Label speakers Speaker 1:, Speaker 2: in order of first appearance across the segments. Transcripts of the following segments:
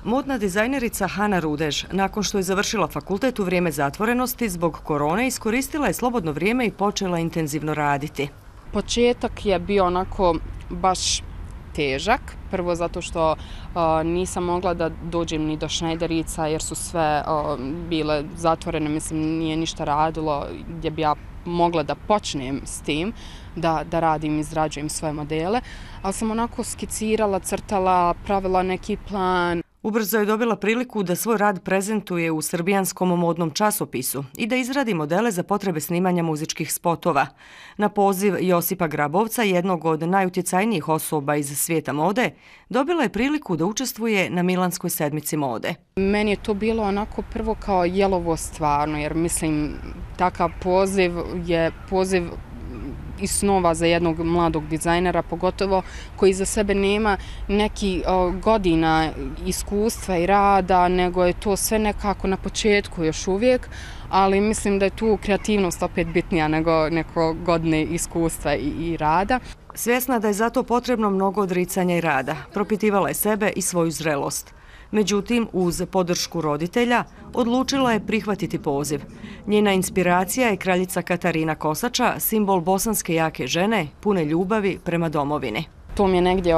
Speaker 1: Modna dizajnerica Hana Rudež, nakon što je završila fakultet u vrijeme zatvorenosti, zbog korone iskoristila je slobodno vrijeme i počela intenzivno raditi.
Speaker 2: Početak je bio onako baš težak. Prvo zato što nisam mogla da dođem ni do šnajderica jer su sve bile zatvorene, mislim nije ništa radilo gdje bi ja mogla da počnem s tim, da radim, izrađujem svoje modele, ali sam onako skicirala, crtala, pravila neki plan.
Speaker 1: Ubrzo je dobila priliku da svoj rad prezentuje u srbijanskom modnom časopisu i da izradi modele za potrebe snimanja muzičkih spotova. Na poziv Josipa Grabovca, jednog od najutjecajnijih osoba iz svijeta mode, dobila je priliku da učestvuje na Milanskoj sedmici mode.
Speaker 2: Meni je to bilo onako prvo kao jelovo stvarno, jer mislim takav poziv je poziv i snova za jednog mladog dizajnera, pogotovo koji za sebe nema neki godina iskustva i rada, nego je to sve nekako na početku još uvijek, ali mislim da je tu kreativnost opet bitnija nego neko godine iskustva i rada.
Speaker 1: Svjesna da je zato potrebno mnogo odricanja i rada, propitivala je sebe i svoju zrelost. Međutim, uz podršku roditelja, odlučila je prihvatiti poziv. Njena inspiracija je kraljica Katarina Kosača, simbol bosanske jake žene, pune ljubavi prema domovini.
Speaker 2: To mi je negdje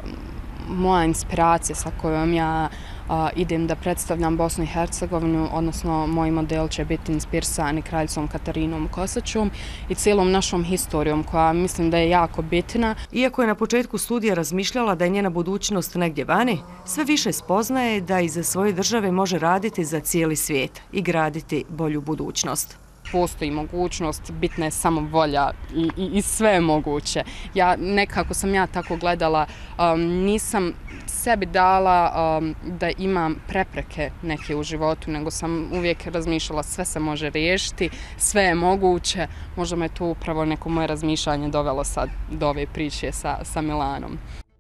Speaker 2: moja inspiracija sa kojom ja idem da predstavljam Bosnu i Hercegovinu, odnosno moj model će biti inspirisani kraljicom Katarinom Kosačom i cijelom našom historijom koja mislim da je jako bitna.
Speaker 1: Iako je na početku studija razmišljala da je njena budućnost negdje vani, sve više spoznaje da iza svoje države može raditi za cijeli svijet i graditi bolju budućnost.
Speaker 2: Postoji mogućnost, bitna je samo volja i sve je moguće. Nekako sam ja tako gledala, nisam sebi dala da imam prepreke neke u životu, nego sam uvijek razmišljala sve se može riješiti, sve je moguće. Možda me tu upravo neko moje razmišljanje dovelo sad do ove priče sa Milanom.